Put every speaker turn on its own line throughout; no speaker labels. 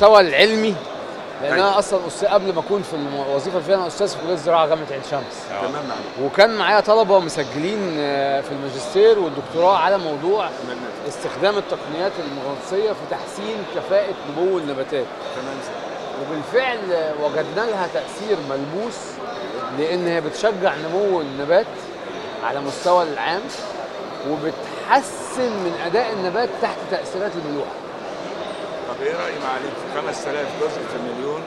المستوى العلمي، لان انا اصلا قبل ما اكون في الوظيفه اللي فيها انا استاذ في كليه الزراعه جامعه عين شمس.
تمام.
وكان معايا طلبه مسجلين في الماجستير والدكتوراه على موضوع استخدام التقنيات المغناطيسيه في تحسين كفاءه نمو النباتات.
تمام.
وبالفعل وجدنا لها تاثير ملموس، لان هي بتشجع نمو النبات على مستوى العام، وبتحسن من اداء النبات تحت تاثيرات الملوحه.
طب ايه راي معاليك في 5000 جزء في المليون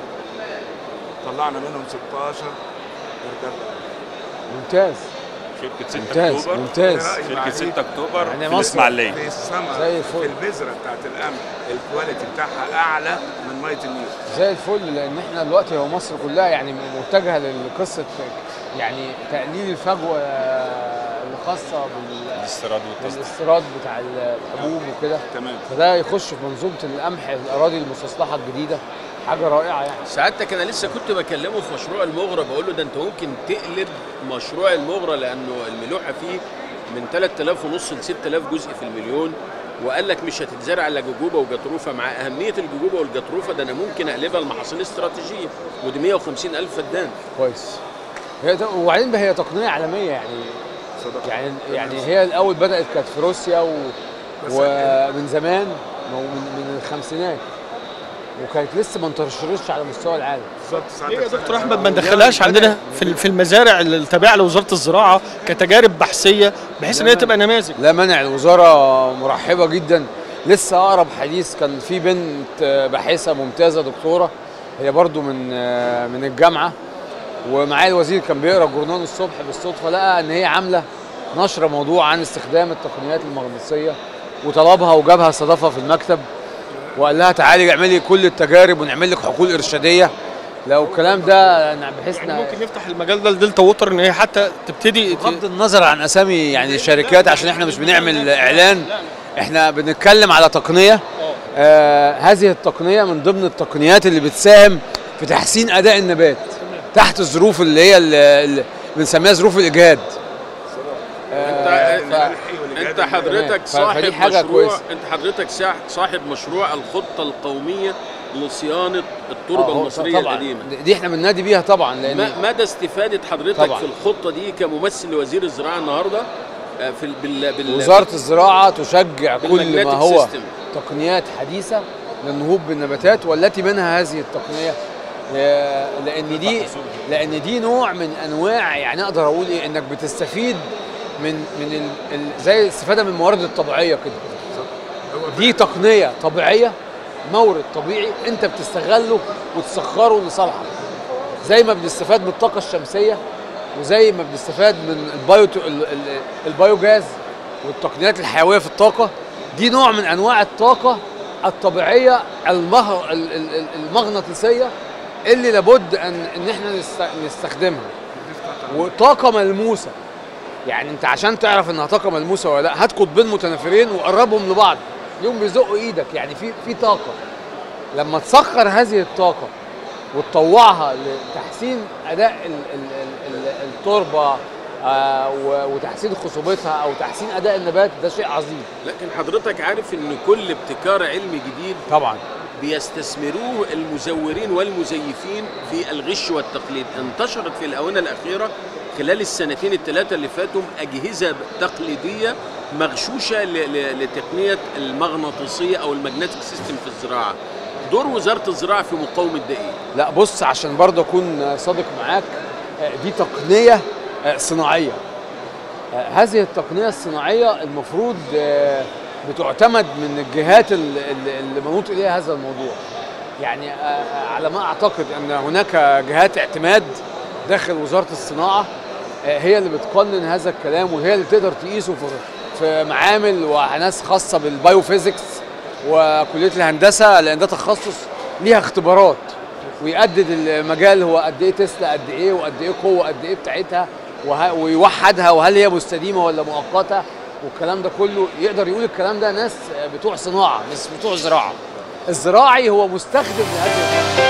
طلعنا منهم 16 ارداب؟
ممتاز.
شركه 6
ممتاز
اكتوبر.
ممتاز.
شركه 6 اكتوبر
يعني
في الاسماعيليه.
في السماء
زي الفل.
في البذره بتاعت القمح الكواليتي بتاعها اعلى من ميه النيل.
زي الفل، لان احنا دلوقتي هو مصر كلها يعني متجهه لقصه يعني تقليل الفجوه اللي خاصه بالاستيراد بتاع الحبوب وكده.
تمام.
فده يخش في منظومه القمح الاراضي المستصلحه الجديده، حاجه رائعه يعني.
سعادتك انا لسه كنت بكلمه في مشروع المغرى، بقول له ده انت ممكن تقلب مشروع المغرى، لانه الملوحه فيه من 3000 ونص ل 6000 جزء في المليون، وقال لك مش هتتزرع الا ججوبه وجطروفه. مع اهميه الججوبه والجطروفه ده انا ممكن اقلبها لمحاصيل استراتيجيه، ودي 150,000 فدان.
كويس. وبعدين هي تقنيه عالميه يعني هي الاول بدات كانت في روسيا ومن زمان، من الخمسينات، وكانت لسه ما انتشرتش على مستوى العالم.
ليه يا دكتور احمد ما ندخلهاش عندنا في المزارع اللي تابعه لوزاره الزراعه كتجارب بحثيه بحيث ان هي تبقى نماذج؟
لا مانع، الوزاره مرحبه جدا. لسه اقرب حديث كان في بنت باحثه ممتازه دكتوره، هي برضو من الجامعه، ومعايا الوزير كان بيقرا الجورنال الصبح بالصدفه، لقى ان هي عامله نشره موضوع عن استخدام التقنيات المغناطيسيه، وطلبها وجابها استضافها في المكتب وقال لها تعالي اعملي كل التجارب ونعمل لك حقول ارشاديه لو الكلام ده، بحيث
يعني ممكن نفتح المجال ده لدلتا ووتر ان هي حتى تبتدي
بغض النظر عن اسامي يعني الشركات، عشان احنا مش بنعمل اعلان، احنا بنتكلم على تقنيه. هذه التقنيه من ضمن التقنيات اللي بتساهم في تحسين اداء النبات تحت الظروف اللي هي اللي بنسميها ظروف الاجهاد.
انت حضرتك صاحب مشروع، انت حضرتك صاحب مشروع الخطه القوميه لصيانه التربه المصريه القديمه.
دي احنا بننادي بيها طبعا، لان
مدى استفاده حضرتك طبعًا في الخطه دي كممثل لوزير الزراعه النهارده في
وزاره الزراعه تشجع كل ما هو تقنيات حديثه للنهوض بالنباتات، والتي منها هذه التقنيه، لان دي نوع من انواع يعني اقدر اقول ايه، انك بتستفيد من زي الاستفاده من الموارد الطبيعيه كده. دي تقنيه طبيعيه، مورد طبيعي انت بتستغله وتسخره لصالحك، زي ما بنستفاد من الطاقه الشمسيه، وزي ما بنستفاد من البايوجاز والتقنيات الحيويه في الطاقه. دي نوع من انواع الطاقه الطبيعيه المغناطيسيه اللي لابد ان احنا نستخدمها، وطاقه ملموسه. يعني انت عشان تعرف انها طاقه ملموسه ولا لا، هات قطبين متنافرين وقربهم لبعض، اليوم بيزقوا ايدك، يعني في طاقه. لما تسخر هذه الطاقه وتطوعها لتحسين اداء التربه وتحسين خصوبتها او تحسين اداء النبات، ده شيء عظيم.
لكن حضرتك عارف ان كل ابتكار علمي جديد
طبعا
بيستثمروه المزورين والمزيفين في الغش والتقليد. انتشرت في الاونه الاخيره خلال السنتين الثلاثه اللي فاتوا اجهزه تقليديه مغشوشه لتقنيه المغناطيسيه او الماجنتيك سيستم في الزراعه. دور وزاره الزراعه في مقاومه ده ايه؟
لا بص، عشان برضه اكون صادق معاك، دي تقنيه صناعيه. هذه التقنيه الصناعيه المفروض بتعتمد من الجهات اللي منوط اليها هذا الموضوع. يعني على ما اعتقد ان هناك جهات اعتماد داخل وزاره الصناعه هي اللي بتقنن هذا الكلام، وهي اللي تقدر تقيسه في معامل وناس خاصه بالبايوفيزيكس وكليه الهندسه، لان ده تخصص ليها اختبارات، ويقدد المجال هو قد ايه تسلا، قد ايه وقد ايه قوه قد ايه بتاعتها، ويوحدها، وهل هي مستديمه ولا مؤقته، والكلام ده كله يقدر يقول الكلام ده ناس بتوع صناعه مش بتوع زراعه. الزراعي هو مستخدم لهذه